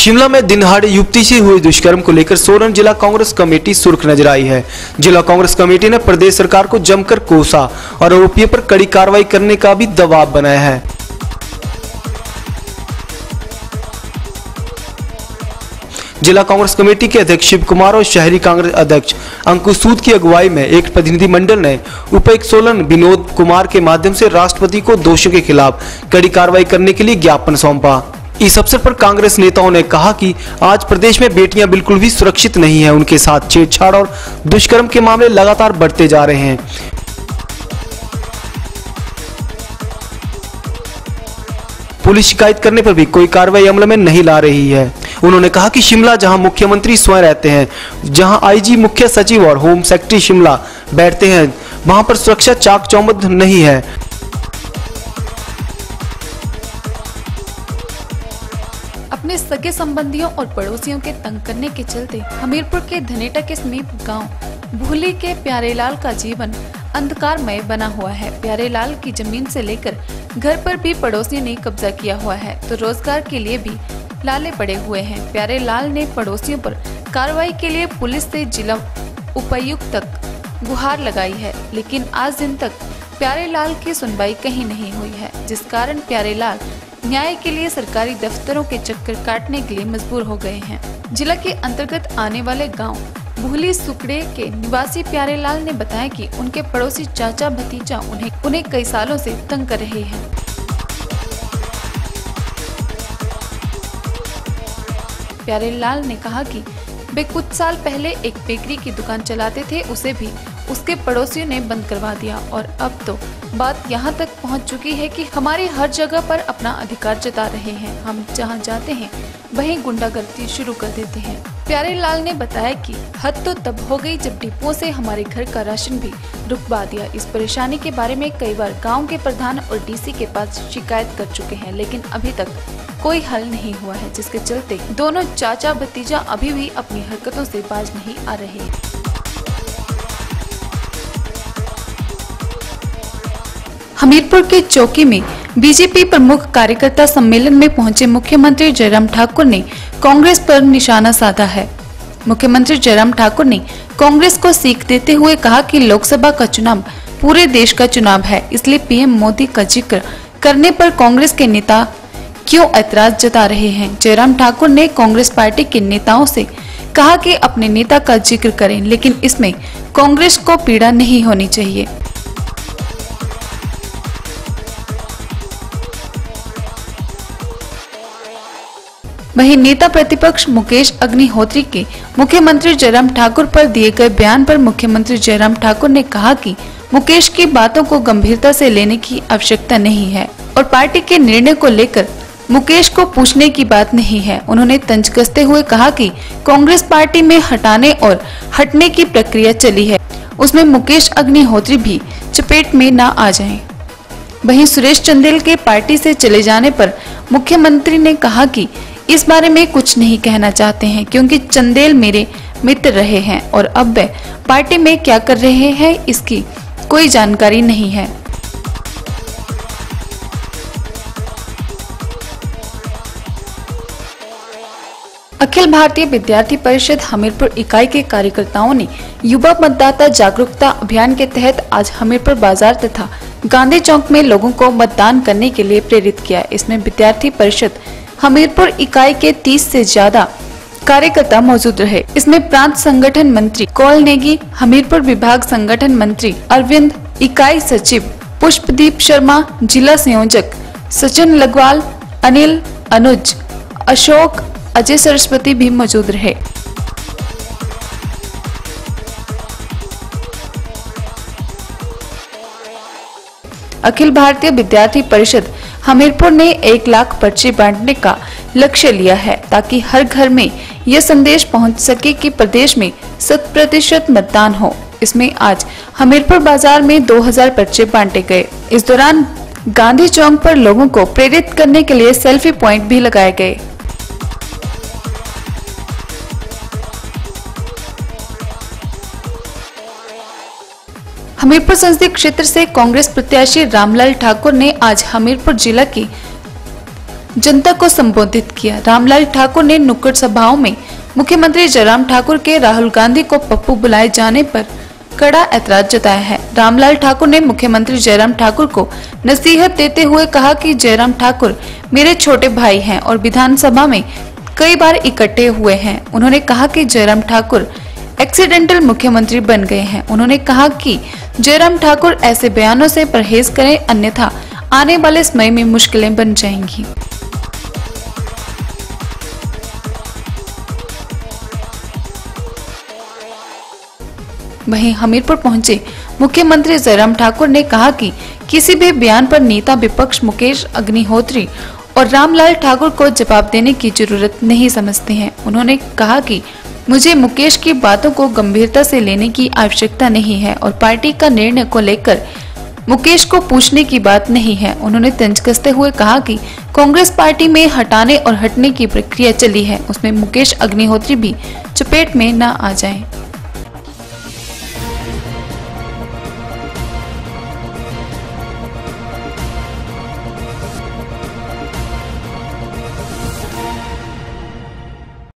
शिमला में दिनहाड़े युवती से हुए दुष्कर्म को लेकर सोलन जिला कांग्रेस कमेटी सुर्ख नजर आई है। जिला कांग्रेस कमेटी ने प्रदेश सरकार को जमकर कोसा और आरोपियों पर कड़ी कार्रवाई करने का भी दबाव बनाया है। जिला कांग्रेस कमेटी के अध्यक्ष शिव कुमार और शहरी कांग्रेस अध्यक्ष अंकुश सूद की अगुवाई में एक प्रतिनिधिमंडल ने उपायुक्त सोलन विनोद कुमार के माध्यम से राष्ट्रपति को दोषियों के खिलाफ कड़ी कार्रवाई करने के लिए ज्ञापन सौंपा। इस अवसर पर कांग्रेस नेताओं ने कहा कि आज प्रदेश में बेटियां बिल्कुल भी सुरक्षित नहीं हैं। उनके साथ छेड़छाड़ और दुष्कर्म के मामले लगातार बढ़ते जा रहे हैं। पुलिस शिकायत करने पर भी कोई कार्रवाई अमल में नहीं ला रही है। उन्होंने कहा कि शिमला जहां मुख्यमंत्री स्वयं रहते हैं, जहां आईजी, मुख्य सचिव और होम सेक्रेटरी शिमला बैठते हैं, वहां पर सुरक्षा चाक चौबंद नहीं है। अपने सगे संबंधियों और पड़ोसियों के तंग करने के चलते हमीरपुर के धनेटा के समीप गांव भूली के प्यारेलाल का जीवन अंधकारमय बना हुआ है। प्यारेलाल की जमीन से लेकर घर पर भी पड़ोसियों ने कब्जा किया हुआ है, तो रोजगार के लिए भी लाले पड़े हुए हैं। प्यारेलाल ने पड़ोसियों पर कार्रवाई के लिए पुलिस से जिला उपायुक्त तक गुहार लगाई है, लेकिन आज दिन तक प्यारेलाल की सुनवाई कहीं नहीं हुई है, जिस कारण प्यारेलाल न्याय के लिए सरकारी दफ्तरों के चक्कर काटने के लिए मजबूर हो गए हैं। जिला के अंतर्गत आने वाले गांव भूली सुकड़े के निवासी प्यारेलाल ने बताया कि उनके पड़ोसी चाचा भतीजा उन्हें कई सालों से तंग कर रहे हैं। प्यारेलाल ने कहा कि वे कुछ साल पहले एक बेकरी की दुकान चलाते थे, उसे भी उसके पड़ोसियों ने बंद करवा दिया और अब तो बात यहाँ तक पहुँच चुकी है कि हमारी हर जगह पर अपना अधिकार जता रहे हैं। हम जहाँ जाते हैं वहीं गुंडागर्दी शुरू कर देते हैं। प्यारेलाल ने बताया कि हद तो तब हो गई जब डिपुओं से हमारे घर का राशन भी रुकवा दिया। इस परेशानी के बारे में कई बार गाँव के प्रधान और डीसी के पास शिकायत कर चुके हैं, लेकिन अभी तक कोई हल नहीं हुआ है, जिसके चलते दोनों चाचा भतीजा अभी भी अपनी हरकतों से बाज नहीं आ रहे। हमीरपुर के चौकी में बीजेपी प्रमुख कार्यकर्ता सम्मेलन में पहुंचे मुख्यमंत्री जयराम ठाकुर ने कांग्रेस पर निशाना साधा है। मुख्यमंत्री जयराम ठाकुर ने कांग्रेस को सीख देते हुए कहा कि लोकसभा का चुनाव पूरे देश का चुनाव है, इसलिए पीएम मोदी का जिक्र करने पर कांग्रेस के नेता क्यों ऐतराज जता रहे हैं। जयराम ठाकुर ने कांग्रेस पार्टी के नेताओं से कहा कि अपने नेता का जिक्र करें, लेकिन इसमें कांग्रेस को पीड़ा नहीं होनी चाहिए। वहीं नेता प्रतिपक्ष मुकेश अग्निहोत्री के मुख्यमंत्री जयराम ठाकुर पर दिए गए बयान पर मुख्यमंत्री जयराम ठाकुर ने कहा कि मुकेश की बातों को गंभीरता से लेने की आवश्यकता नहीं है और पार्टी के निर्णय को लेकर मुकेश को पूछने की बात नहीं है। उन्होंने तंज कसते हुए कहा कि कांग्रेस पार्टी में हटाने और हटने की प्रक्रिया चली है, उसमें मुकेश अग्निहोत्री भी चपेट में न आ जाएं। वहीं सुरेश चंदेल के पार्टी से चले जाने पर मुख्यमंत्री ने कहा कि इस बारे में कुछ नहीं कहना चाहते हैं, क्योंकि चंदेल मेरे मित्र रहे हैं और अब वे पार्टी में क्या कर रहे हैं इसकी कोई जानकारी नहीं है। अखिल भारतीय विद्यार्थी परिषद हमीरपुर इकाई के कार्यकर्ताओं ने युवा मतदाता जागरूकता अभियान के तहत आज हमीरपुर बाजार तथा गांधी चौक में लोगों को मतदान करने के लिए प्रेरित किया। इसमें विद्यार्थी परिषद हमीरपुर इकाई के 30 से ज्यादा कार्यकर्ता मौजूद रहे। इसमें प्रांत संगठन मंत्री कौल नेगी, हमीरपुर विभाग संगठन मंत्री अरविंद, इकाई सचिव पुष्पदीप शर्मा, जिला संयोजक सचिन लगवाल, अनिल, अनुज, अशोक, अजय सरस्वती भी मौजूद रहे। अखिल भारतीय विद्यार्थी परिषद हमीरपुर ने 1 लाख पर्चे बांटने का लक्ष्य लिया है, ताकि हर घर में यह संदेश पहुंच सके कि प्रदेश में 100% मतदान हो। इसमें आज हमीरपुर बाजार में 2000 पर्चे बांटे गए। इस दौरान गांधी चौक पर लोगों को प्रेरित करने के लिए सेल्फी पॉइंट भी लगाए गए। हमीरपुर संसदीय क्षेत्र से कांग्रेस प्रत्याशी रामलाल ठाकुर ने आज हमीरपुर जिला की जनता को संबोधित किया। रामलाल ठाकुर ने नुक्कड़ सभाओं में मुख्यमंत्री जयराम ठाकुर के राहुल गांधी को पप्पू बुलाए जाने पर कड़ा ऐतराज जताया है। रामलाल ठाकुर ने मुख्यमंत्री जयराम ठाकुर को नसीहत देते हुए कहा कि जयराम ठाकुर मेरे छोटे भाई हैं और विधानसभा में कई बार इकट्ठे हुए हैं। उन्होंने कहा कि जयराम ठाकुर एक्सीडेंटल मुख्यमंत्री बन गए हैं। उन्होंने कहा कि जयराम ठाकुर ऐसे बयानों से परहेज करें, अन्यथा आने वाले समय में मुश्किलें बन जाएंगी। वहीं हमीरपुर पहुंचे मुख्यमंत्री जयराम ठाकुर ने कहा कि किसी भी बयान पर नेता विपक्ष मुकेश अग्निहोत्री और रामलाल ठाकुर को जवाब देने की जरूरत नहीं समझते हैं। उन्होंने कहा कि मुझे मुकेश की बातों को गंभीरता से लेने की आवश्यकता नहीं है और पार्टी का निर्णय को लेकर मुकेश को पूछने की बात नहीं है। उन्होंने तंज कसते हुए कहा कि कांग्रेस पार्टी में हटाने और हटने की प्रक्रिया चली है, उसमें मुकेश अग्निहोत्री भी चपेट में न आ जाएं।